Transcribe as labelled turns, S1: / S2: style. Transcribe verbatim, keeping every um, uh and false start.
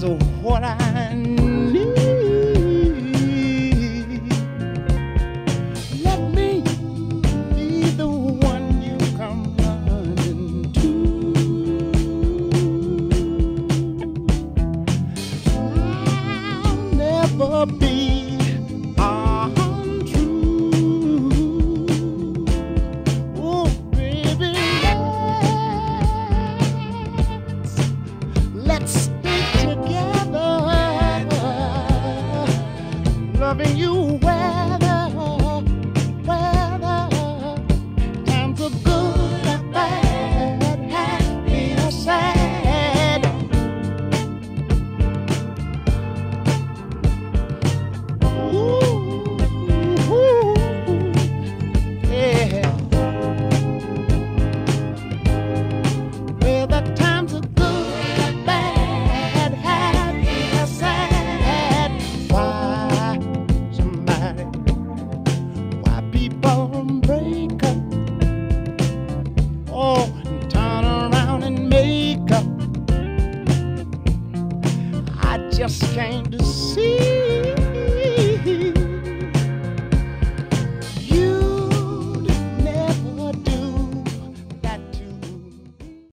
S1: is what I need. Let me be the one you come running to. I'll never be untrue. Oh, baby, let's stay together, loving you weather, weather, times are good or bad, happy or sad. Ooh, ooh, yeah. Whether times are good or bad, happy or sad. Why somebody, why people break up, oh, and turn around and make up? I just came to see